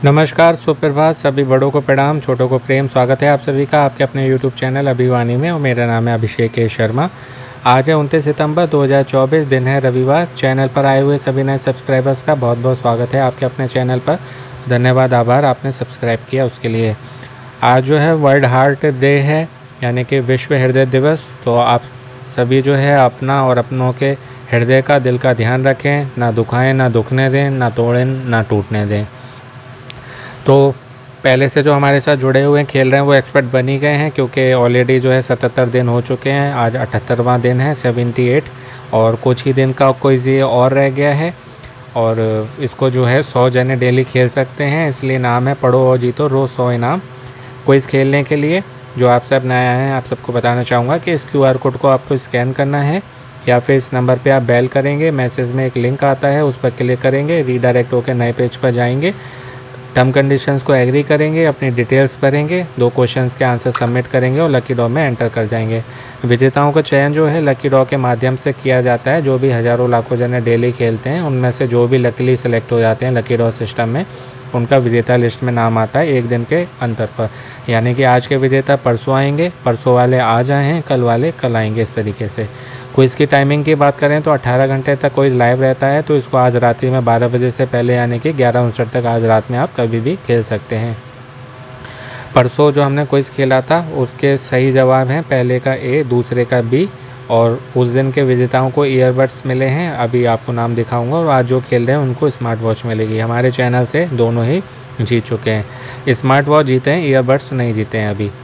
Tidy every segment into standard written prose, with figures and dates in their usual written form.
नमस्कार, सुप्रभात। सभी बड़ों को प्रणाम, छोटों को प्रेम। स्वागत है आप सभी का आपके अपने YouTube चैनल अभिवानी में और मेरा नाम है अभिषेक शर्मा। आज है 29 सितंबर 2024, दिन है रविवार। चैनल पर आए हुए सभी नए सब्सक्राइबर्स का बहुत बहुत स्वागत है आपके अपने चैनल पर। धन्यवाद, आभार आपने सब्सक्राइब किया उसके लिए। आज जो है वर्ल्ड हार्ट डे है, यानी कि विश्व हृदय दिवस। तो आप सभी जो है अपना और अपनों के हृदय का, दिल का ध्यान रखें। ना दुखाएँ, ना दुखने दें, ना तोड़ें, ना टूटने दें। तो पहले से जो हमारे साथ जुड़े हुए हैं, खेल रहे हैं, वो एक्सपर्ट बन ही गए हैं, क्योंकि ऑलरेडी जो है 77 दिन हो चुके हैं। आज 78वां दिन है, 78, और कुछ ही दिन का क्विज़ ये और रह गया है। और इसको जो है 100 जने डेली खेल सकते हैं, इसलिए नाम है पढ़ो और जीतो रोज़ 100 इनाम। क्विज़ खेलने के लिए जो आप सब नए आए हैं, आप सबको बताना चाहूँगा कि इस QR कोड को आपको स्कैन करना है, या फिर इस नंबर पे आप बेल करेंगे। मैसेज में एक लिंक आता है, उस पर क्लिक करेंगे, रीडायरेक्ट होकर नए पेज पर जाएंगे। टर्म कंडीशंस को एग्री करेंगे, अपनी डिटेल्स भरेंगे, 2 क्वेश्चंस के आंसर सबमिट करेंगे और लकी ड्रॉ में एंटर कर जाएंगे। विजेताओं का चयन जो है लकी ड्रॉ के माध्यम से किया जाता है। जो भी हज़ारों लाखों जने डेली खेलते हैं, उनमें से जो भी लकीली सेलेक्ट हो जाते हैं लकी ड्रॉ सिस्टम में, उनका विजेता लिस्ट में नाम आता है एक दिन के अंतर पर। यानी कि आज के विजेता परसों आएंगे, परसों वाले आज आए हैं, कल वाले कल आएंगे, इस तरीके से। क्विज़ की टाइमिंग की बात करें तो 18 घंटे तक क्विज़ लाइव रहता है। तो इसको आज रात्रि में 12 बजे से पहले, यानी कि 11:59 तक आज रात में आप कभी भी खेल सकते हैं। परसों जो हमने क्विज़ खेला था उसके सही जवाब हैं, पहले का A, दूसरे का B, और उस दिन के विजेताओं को ईयरबड्स मिले हैं। अभी आपको नाम दिखाऊंगा। और आज जो खेल रहे हैं उनको स्मार्ट वॉच मिलेगी। हमारे चैनल से दोनों ही जीत चुके हैं। स्मार्ट वॉच जीते हैं, ईयरबड्स नहीं जीते हैं अभी।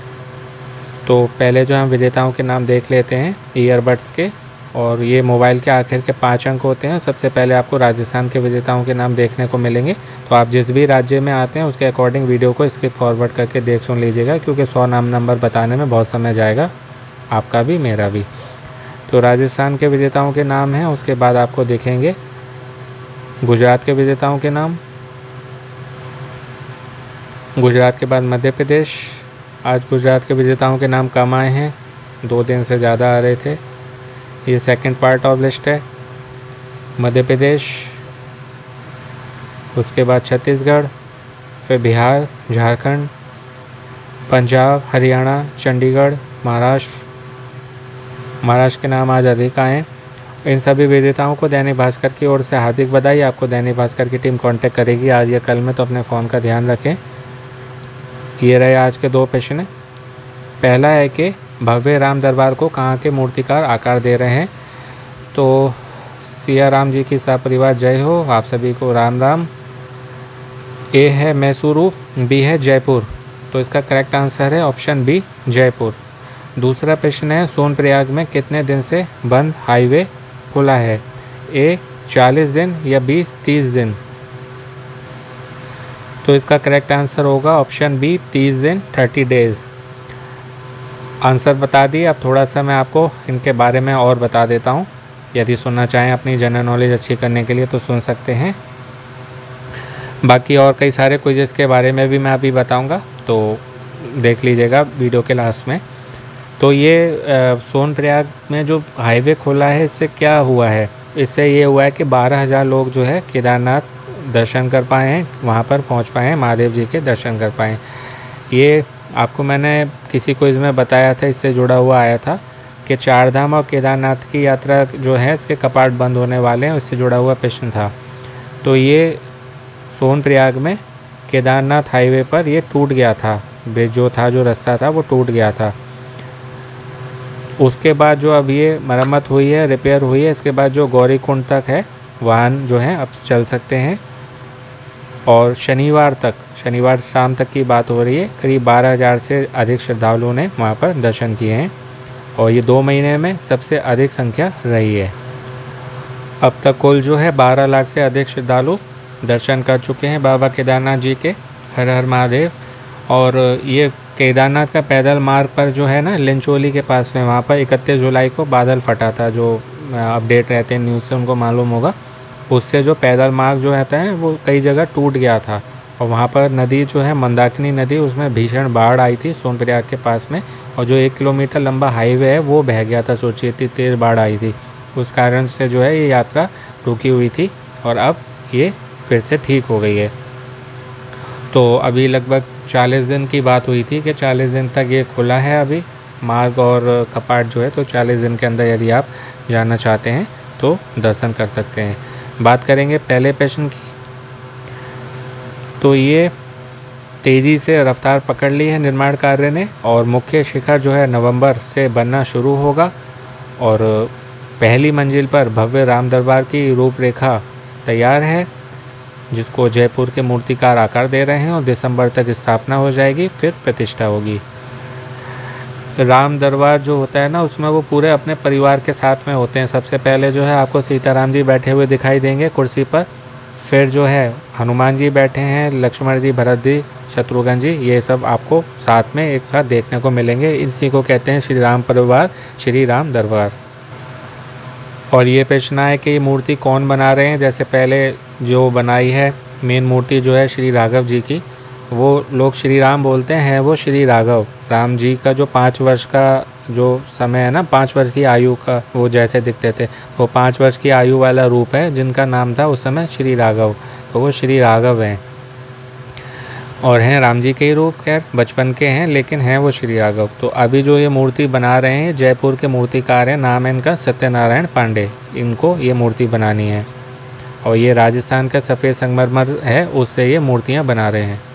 तो पहले जो हम विजेताओं के नाम देख लेते हैं ईयरबड्स के, और ये मोबाइल के आखिर के 5 अंक होते हैं। सबसे पहले आपको राजस्थान के विजेताओं के नाम देखने को मिलेंगे। तो आप जिस भी राज्य में आते हैं उसके अकॉर्डिंग वीडियो को स्किप फॉरवर्ड करके देख सुन लीजिएगा, क्योंकि 100 नाम नंबर बताने में बहुत समय जाएगा, आपका भी मेरा भी। तो राजस्थान के विजेताओं के नाम हैं। उसके बाद आपको दिखेंगे गुजरात के विजेताओं के नाम। गुजरात के बाद मध्य प्रदेश। आज गुजरात के विजेताओं के नाम कम आए हैं, 2 दिन से ज़्यादा आ रहे थे। ये सेकंड पार्ट ऑफ लिस्ट है। मध्य प्रदेश, उसके बाद छत्तीसगढ़, फिर बिहार, झारखंड, पंजाब, हरियाणा, चंडीगढ़, महाराष्ट्र। महाराष्ट्र के नाम आज अधिक आए। इन सभी विजेताओं को दैनिक भास्कर की ओर से हार्दिक बधाई। आपको दैनिक भास्कर की टीम कांटेक्ट करेगी आज या कल में, तो अपने फ़ोन का ध्यान रखें। ये रहे आज के 2 प्रश्न। पहला है कि भव्य राम दरबार को कहाँ के मूर्तिकार आकार दे रहे हैं। तो सिया राम जी की सपरिवार जय हो, आप सभी को राम राम। ए है मैसूरू, बी है जयपुर। तो इसका करेक्ट आंसर है ऑप्शन बी, जयपुर। दूसरा प्रश्न है सोनप्रयाग में कितने दिन से बंद हाईवे खुला है। ए 40 दिन या बी 30 दिन। तो इसका करेक्ट आंसर होगा ऑप्शन बी, 30 दिन, 30 डेज़। आंसर बता दिए। अब थोड़ा सा मैं आपको इनके बारे में और बता देता हूँ। यदि सुनना चाहें अपनी जनरल नॉलेज अच्छी करने के लिए तो सुन सकते हैं। बाकी और कई सारे क्विज़ेस के बारे में भी मैं अभी बताऊँगा, तो देख लीजिएगा वीडियो के लास्ट में। तो ये सोनप्रयाग में जो हाईवे खोला है, इससे क्या हुआ है। इससे ये हुआ है कि 12,000 लोग जो है केदारनाथ दर्शन कर पाए हैं, वहाँ पर पहुँच पाए हैं, महादेव जी के दर्शन कर पाए हैं। ये आपको मैंने किसी क्विज़ में बताया था, इससे जुड़ा हुआ आया था कि 4 धाम और केदारनाथ की यात्रा जो है इसके कपाट बंद होने वाले हैं, इससे जुड़ा हुआ प्रश्न था। तो ये सोनप्रयाग में केदारनाथ हाईवे पर ये टूट गया था, ब्रिज जो था, जो रास्ता था वो टूट गया था। उसके बाद जो अब ये मरम्मत हुई है, रिपेयर हुई है, इसके बाद जो गौरीकुंड तक है वाहन जो है अब चल सकते हैं। और शनिवार शाम तक की बात हो रही है, करीब 12,000 से अधिक श्रद्धालुओं ने वहाँ पर दर्शन किए हैं, और ये 2 महीने में सबसे अधिक संख्या रही है। अब तक कुल जो है 12 लाख से अधिक श्रद्धालु दर्शन कर चुके हैं बाबा केदारनाथ जी के। हर हर महादेव। और ये केदारनाथ का पैदल मार्ग पर जो है ना, लिंचोली के पास में, वहाँ पर 31 जुलाई को बादल फटा था। जो अपडेट रहते हैं न्यूज़ से उनको मालूम होगा। उससे जो पैदल मार्ग जो रहता है वो कई जगह टूट गया था, और वहाँ पर नदी जो है मंदाकिनी नदी, उसमें भीषण बाढ़ आई थी सोनप्रयाग के पास में। और जो 1 किलोमीटर लंबा हाईवे है वो बह गया था। सोचिए, इतनी तेज़ बाढ़ आई थी। उस कारण से जो है ये यात्रा रुकी हुई थी, और अब ये फिर से ठीक हो गई है। तो अभी लगभग 40 दिन की बात हुई थी कि 40 दिन तक ये खुला है अभी मार्ग और कपाट जो है, तो 40 दिन के अंदर यदि आप जाना चाहते हैं तो दर्शन कर सकते हैं। बात करेंगे पहले प्रश्न की, तो ये तेज़ी से रफ्तार पकड़ ली है निर्माण कार्य ने और मुख्य शिखर जो है नवंबर से बनना शुरू होगा और पहली मंजिल पर भव्य राम दरबार की रूपरेखा तैयार है जिसको जयपुर के मूर्तिकार आकार दे रहे हैं और दिसंबर तक स्थापना हो जाएगी, फिर प्रतिष्ठा होगी। राम दरबार जो होता है ना, उसमें वो पूरे अपने परिवार के साथ में होते हैं। सबसे पहले जो है आपको सीताराम जी बैठे हुए दिखाई देंगे कुर्सी पर, फिर जो है हनुमान जी बैठे हैं, लक्ष्मण जी, भरत जी, शत्रुघ्न जी, ये सब आपको साथ में एक साथ देखने को मिलेंगे। इसी को कहते हैं श्री राम परिवार, श्री राम दरबार। और ये प्रश्न है कि ये मूर्ति कौन बना रहे हैं। जैसे पहले जो बनाई है मेन मूर्ति जो है श्री राघव जी की, वो लोग श्री राम बोलते हैं, वो श्री राघव। राम जी का जो 5 वर्ष का जो समय है ना, 5 वर्ष की आयु का वो जैसे दिखते थे, वो 5 वर्ष की आयु वाला रूप है जिनका नाम था उस समय श्री राघव, तो वो श्री राघव हैं और हैं राम जी के ही रूप, खैर बचपन के हैं लेकिन हैं वो श्री राघव। तो अभी जो ये मूर्ति बना रहे हैं जयपुर के मूर्तिकार हैं, नाम है इनका सत्यनारायण पांडे, इनको ये मूर्ति बनानी है और ये राजस्थान का सफ़ेद संगमरमर है, उससे ये मूर्तियाँ बना रहे हैं।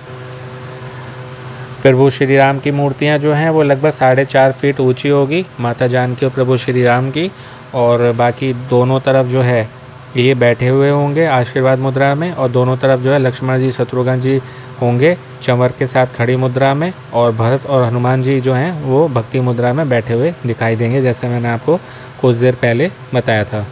प्रभु श्री राम की मूर्तियाँ जो हैं वो लगभग 4.5 फीट ऊंची होगी, माता जानकी और प्रभु श्री राम की, और बाकी दोनों तरफ जो है ये बैठे हुए होंगे आशीर्वाद मुद्रा में और दोनों तरफ जो है लक्ष्मण जी, शत्रुघ्न जी होंगे चंवर के साथ खड़ी मुद्रा में, और भरत और हनुमान जी जो हैं वो भक्ति मुद्रा में बैठे हुए दिखाई देंगे, जैसे मैंने आपको कुछ देर पहले बताया था।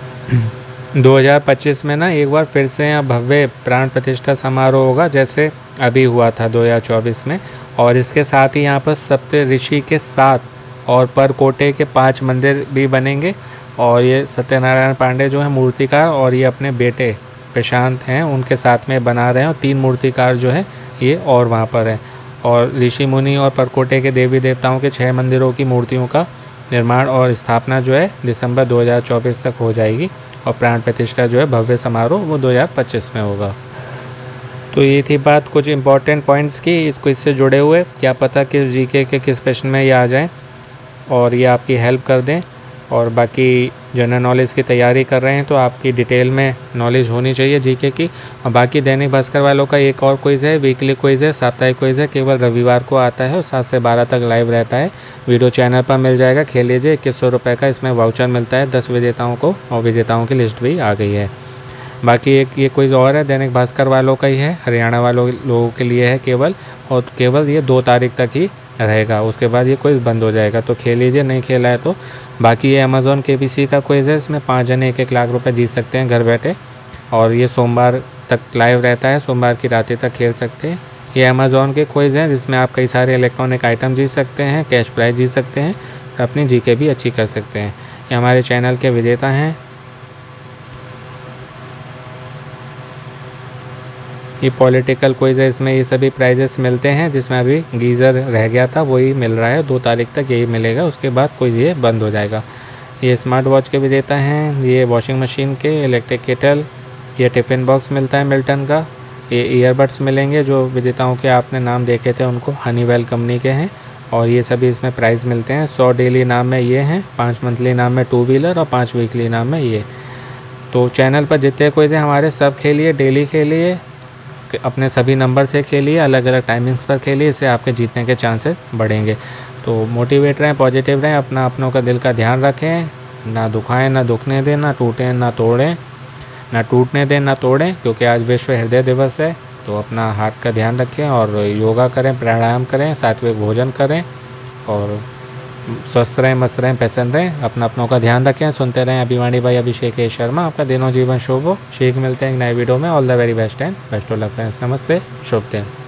2025 में ना एक बार फिर से यहाँ भव्य प्राण प्रतिष्ठा समारोह होगा जैसे अभी हुआ था 2024 में, और इसके साथ ही यहाँ पर सप्त ऋषि के 7 और परकोटे के 5 मंदिर भी बनेंगे। और ये सत्यनारायण पांडे जो है मूर्तिकार और ये अपने बेटे प्रशांत हैं उनके साथ में बना रहे हैं, और 3 मूर्तिकार जो है ये और वहाँ पर हैं। और ऋषि मुनि और परकोटे के देवी देवताओं के 6 मंदिरों की मूर्तियों का निर्माण और स्थापना जो है दिसंबर 2024 तक हो जाएगी, और प्राण प्रतिष्ठा जो है भव्य समारोह वो 2025 में होगा। तो ये थी बात कुछ इंपॉर्टेंट पॉइंट्स की इसको इससे जुड़े हुए, क्या पता किस जीके के किस प्रश्न में ये आ जाएं और ये आपकी हेल्प कर दें। और बाकी जनरल नॉलेज की तैयारी कर रहे हैं तो आपकी डिटेल में नॉलेज होनी चाहिए जीके की। और बाकी दैनिक भास्कर वालों का एक और क्विज़ है, वीकली क्विज़ है, साप्ताहिक क्विज़ है, केवल रविवार को आता है और 7 से 12 तक लाइव रहता है। वीडियो चैनल पर मिल जाएगा, खेल लीजिए। 2100 रुपये का इसमें वाउचर मिलता है 10 विजेताओं को, और विजेताओं की लिस्ट भी आ गई है। बाकी एक ये क्विज़ और है, दैनिक भास्कर वालों का ही है, हरियाणा वालों लोगों के लिए है केवल, और केवल ये 2 तारीख तक ही रहेगा, उसके बाद ये क्विज़ बंद हो जाएगा। तो खेल लीजिए, नहीं खेला है तो। बाकी ये अमेज़ॉन KBC का क्विज़ है, इसमें 5 जने 1-1 लाख रुपए जीत सकते हैं घर बैठे, और ये सोमवार तक लाइव रहता है, सोमवार की रात तक खेल सकते हैं। ये अमेज़ॉन के क्विज़ हैं जिसमें आप कई सारे इलेक्ट्रॉनिक आइटम जीत सकते हैं, कैश प्राइज जीत सकते हैं, अपनी जीके भी अच्छी कर सकते हैं। ये हमारे चैनल के विजेता हैं। ये पॉलिटिकल क्विज़ है, इसमें ये सभी प्राइजेस मिलते हैं, जिसमें अभी गीज़र रह गया था वही मिल रहा है, 2 तारीख तक यही मिलेगा, उसके बाद क्विज़ ये बंद हो जाएगा। ये स्मार्ट वॉच के विजेता हैं, ये वॉशिंग मशीन के, इलेक्ट्रिक केटल, ये टिफ़िन बॉक्स मिलता है मिल्टन का, ये ईयरबड्स मिलेंगे जो विजेताओं के आपने नाम देखे थे उनको हनीवेल कंपनी के हैं, और ये सभी इसमें प्राइज़ मिलते हैं। 100 डेली इनाम में ये हैं, 5 मंथली इनाम में 2 व्हीलर और 5 वीकली इनाम में ये। तो चैनल पर जितने क्विज़ हैं हमारे सब खेलिए, डेली खेलिए, अपने सभी नंबर से खेलिए, अलग अलग टाइमिंग्स पर खेलिए, इससे आपके जीतने के चांसेस बढ़ेंगे। तो मोटिवेट रहें, पॉजिटिव रहें, अपनों का दिल का ध्यान रखें, ना दुखाएं ना दुखने दें, ना टूटें ना तोड़ें, ना टूटने दें ना तोड़ें, क्योंकि आज विश्व हृदय दिवस है। तो अपना हार्ट का ध्यान रखें और योगा करें, प्राणायाम करें, सात्विक भोजन करें, और स्वस्थ रहें, मस्त रहें, प्रसन्न रहें, अपनों का ध्यान रखें। सुनते रहें अभिवाणी भाई अभिषेक शर्मा, आपका दिनों जीवन शुभ हो। शीघ्र मिलते हैं एक नए वीडियो में। All the very best and best of luck friends. नमस्ते, शुभ दिन।